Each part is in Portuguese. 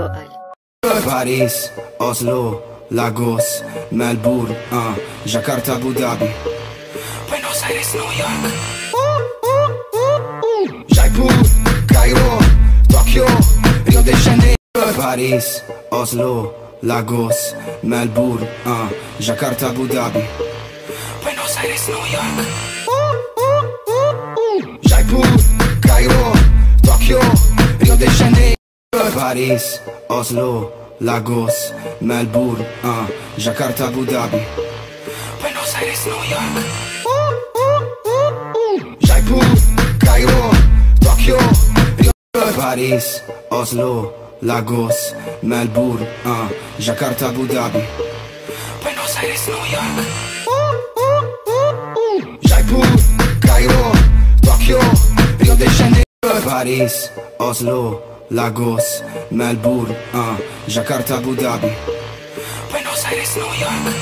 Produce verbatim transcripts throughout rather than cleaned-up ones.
Wa'al. Paris, Oslo, Lagos, Melbourne, uh, Jakarta, Abu Dhabi, Buenos Aires, New York, Jaipur, Cairo, Tokyo, Rio de Janeiro. Paris, Oslo, Lagos, Melbourne, uh, Jakarta, Abu Dhabi, Buenos Aires, New York, Jaipur, Cairo, Tokyo, Rio de Janeiro. Paris, Oslo, Lagos, Melbourne, uh, Jakarta, Abu Dhabi, Buenos Aires, New York, Jaipur, Cairo, Tokyo, Rio. Paris, Oslo, Lagos, Melbourne, uh, Jakarta, Abu Dhabi, Buenos Aires, New York, Jaipur, Cairo, Tokyo, Rio de Janeiro. Paris, Oslo, Lagos, Melbourne, uh, Jakarta, Abu Dhabi, Buenos Aires, New York,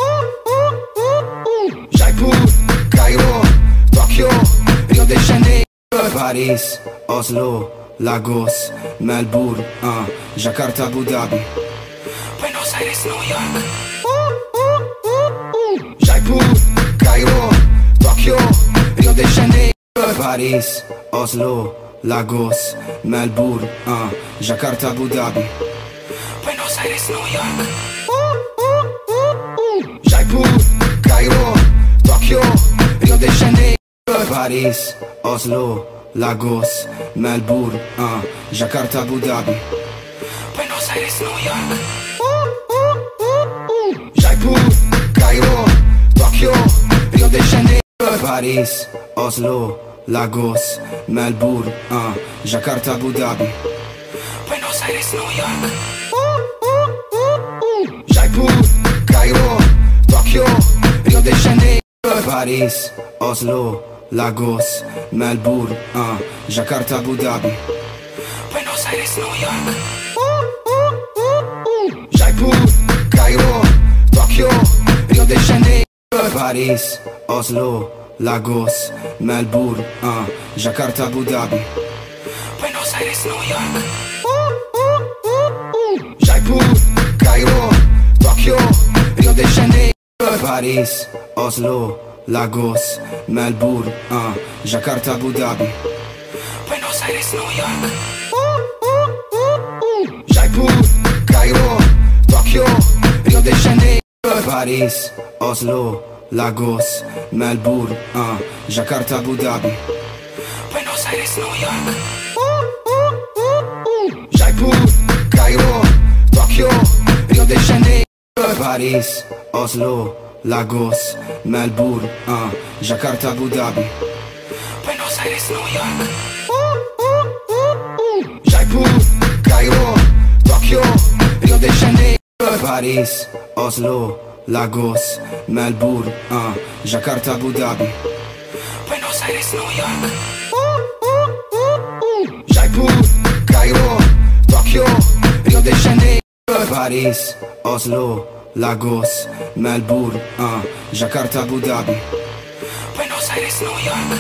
Jaipur, Cairo, Tokyo, Rio de Janeiro. Paris, Oslo, Lagos, Melbourne, uh, Jakarta, Abu Dhabi, Buenos Aires, New York, Jaipur, Cairo, Tokyo, Rio de Janeiro. Paris, Oslo, Lagos, Melbourne, uh, Jakarta, Abu Dhabi, Buenos Aires, New York, Jaipur, Cairo, Tokyo, Rio de Janeiro. Paris, Oslo, Lagos, Melbourne, uh, Jakarta, Abu Dhabi, Buenos Aires, New York, Jaipur, Cairo, Tokyo, Rio de Janeiro. Paris, Oslo, Lagos, Melbourne, uh, Jakarta, Abu Dhabi, Buenos Aires, New York, Jaipur, Cairo, Tokyo, Rio de Janeiro. Paris, Oslo, Lagos, Melbourne, uh, Jakarta, Abu Dhabi, Buenos Aires, New York, Jaipur, Cairo, Tokyo, Rio de Janeiro. Paris, Oslo, Lagos, Melbourne, uh, Jakarta, Abu Dhabi, Buenos Aires, New York, Jaipur, Cairo, Tokyo, Rio de Janeiro. Paris, Oslo, Lagos, Melbourne, uh, Jakarta, Abu Dhabi, Buenos Aires, New York, Jaipur, Cairo, Tokyo, Rio de Janeiro. Paris, Oslo, Lagos, Melbourne, uh, Jakarta, Abu Dhabi, Buenos Aires, New York, Jaipur, Cairo, Tokyo, Rio de Janeiro. Paris, Oslo, Lagos, Melbourne, uh, Jakarta, Abu Dhabi, Buenos Aires, New York, Jaipur, Cairo, Tokyo, Rio de Janeiro. Paris, Oslo, Lagos, Melbourne, uh, Jakarta, Abu Dhabi, Buenos Aires, New York, Jaipur, Cairo, Tokyo, Rio de Janeiro. Paris, Oslo, Lagos, Melbourne, uh, Jakarta, Abu Dhabi, Buenos Aires, New York,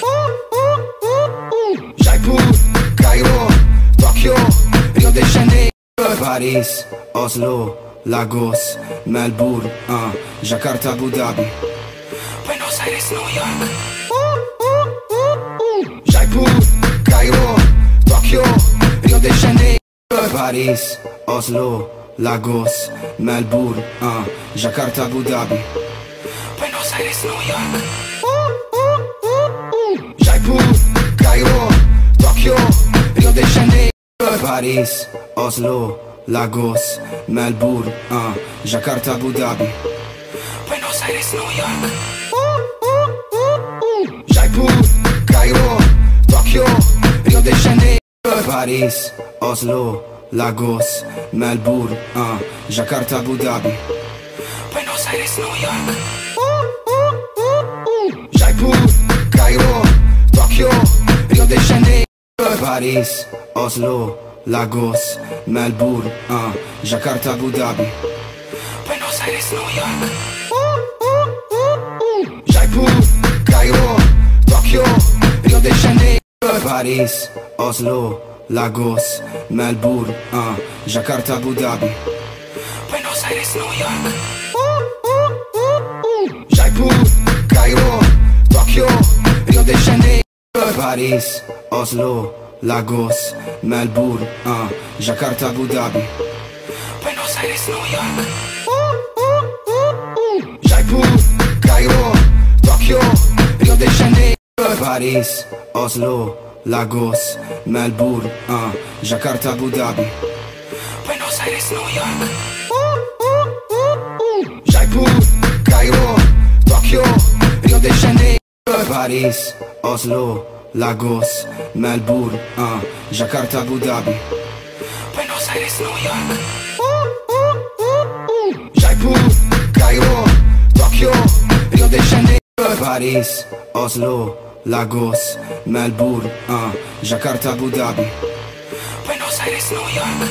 Jaipur, Cairo, Tokyo, Rio de Janeiro. Paris, Oslo, Lagos, Melbourne, uh, Jakarta, Abu Dhabi, Buenos Aires, New York, Jaipur, Cairo, Tokyo, Rio de Janeiro. Paris, Oslo, Lagos, Melbourne, uh, Jakarta, Abu Dhabi, Buenos Aires, New York, Jaipur, Cairo, Tokyo, Rio de Janeiro. Paris, Oslo, Lagos, Melbourne, uh, Jakarta, Abu Dhabi, Buenos Aires, New York, Jaipur, Cairo, Tokyo, Rio de Janeiro. Paris, Oslo, Lagos, Melbourne, uh, Jakarta, Abu Dhabi, Buenos Aires, New York, Jaipur, Cairo, Tokyo, Rio de Janeiro. Paris, Oslo, Lagos, Melbourne, uh, Jakarta, Abu Dhabi, Buenos Aires, New York, Jaipur, Cairo, Tokyo, Rio de Janeiro. Paris, Oslo, Lagos, Melbourne, uh, Jakarta, Abu Dhabi, Buenos Aires, New York, Jaipur, Cairo, Tokyo, Rio de Janeiro, Paris, Oslo, Lagos, Melbourne, uh, Jakarta, Abu Dhabi, Buenos Aires, New York, Jaipur, Cairo, Tokyo, Rio de Janeiro, Paris, Oslo, Lagos, Melbourne, uh, Jakarta, Abu Dhabi, Buenos Aires, New York, Jaipur, Cairo, Tokyo, Rio de Janeiro, Paris, Oslo, Lagos, Melbourne, uh, Jakarta, Abu Dhabi, Buenos Aires, New York, Jaipur, Cairo, Tokyo, Rio de Janeiro, Paris, Oslo, Lagos, Melbourne, uh, Jakarta, Abu Dhabi, Buenos Aires, New York,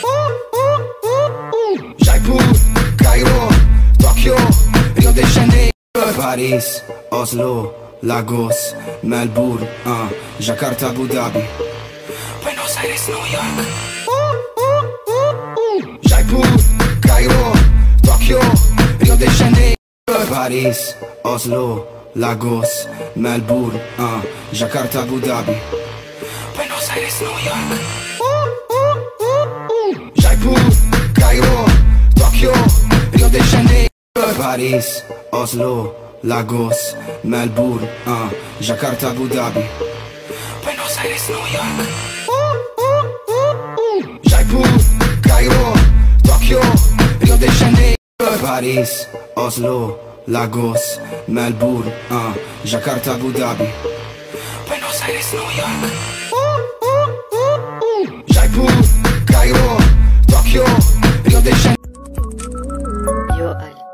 Jaipur, Cairo, Tokyo, Rio de Janeiro, Paris, Oslo, Lagos, Melbourne, uh, Jakarta, Abu Dhabi, Buenos Aires, New York, Jaipur, Cairo, Tokyo, Rio de Janeiro, Paris, Oslo, Lagos, Melbourne, uh, Jakarta, Abu Dhabi, Buenos Aires, New York, Jaipur, Cairo, Tokyo, Rio de Janeiro, Paris, Oslo, Lagos, Melbourne, uh, Jakarta, Abu Dhabi, Buenos Aires, New York, Jaipur, Cairo, Tokyo, Rio de Janeiro, Paris, Oslo, Lagos, Melbourne, uh, Jakarta, Abu Dhabi, Buenos Aires, New York, Jaipur, Cairo, Tokyo, Rio de Janeiro. Yo, Ali.